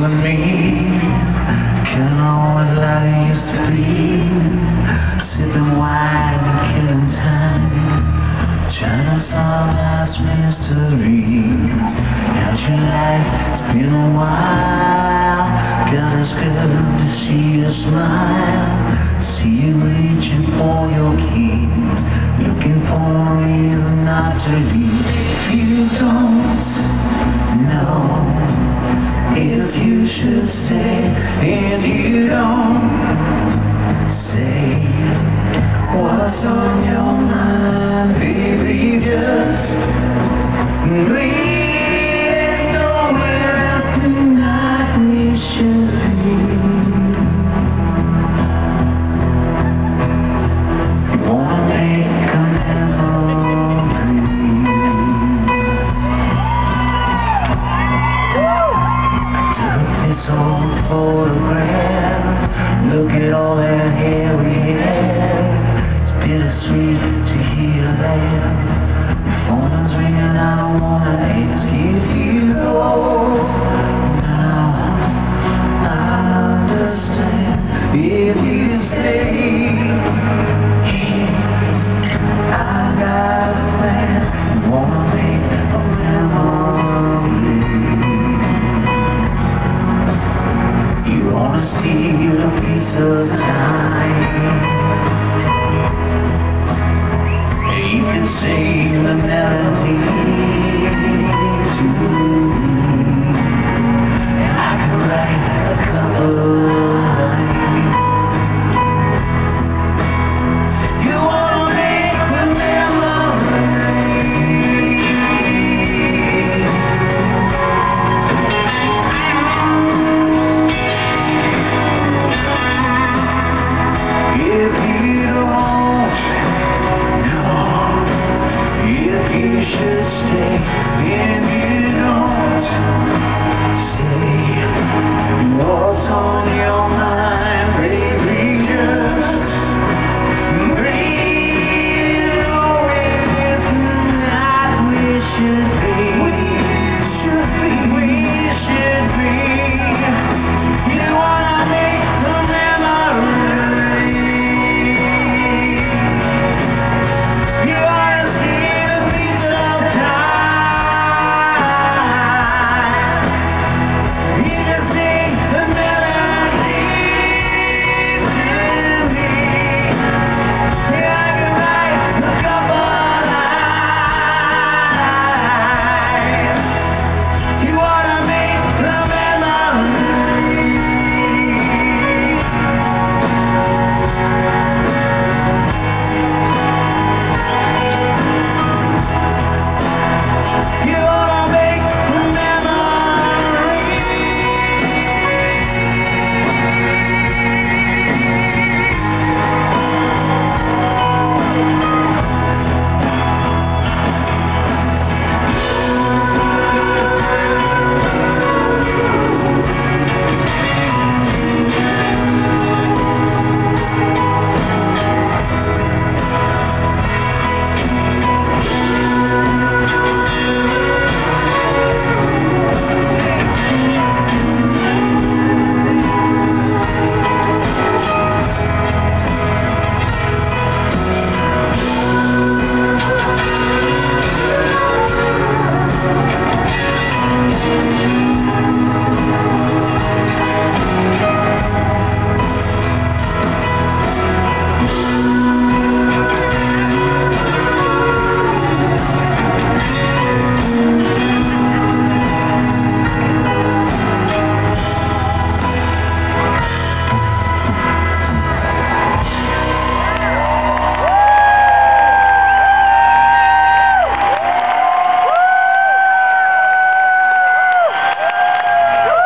and me, killing always like it used to be. Sipping wine and killing time, trying to solve life's mysteries. How's your life? It's been a while. God, it's good to see you smile. See you reaching for your keys, looking for a reason not to leave. If you don't know if you should stay, and you don't say what's on your mind, baby, just breathe. Nowhere else tonight we should be. You wanna make a memory. I took this old photograph. Look at all that hair we had. It's bittersweet to hear that. Your phone is ringing, I don't wanna ask if you go. Now I understand if you stay. I got a plan. You wanna make a memory. You wanna steal a piece of time. You can sing the melody to me, and I can write a couple of lines. You wanna make a memory. If you don't know if you should stay, and you don't say what's on your mind, baby, just breathe. Away this night we should be. We should be. You wanna make a memory. You wanna see the piece of time. You can sing the melody to me. Yeah, I can write a couple of lines. You wanna make the memory. You wanna make the memory.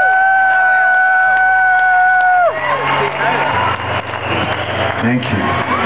Thank you.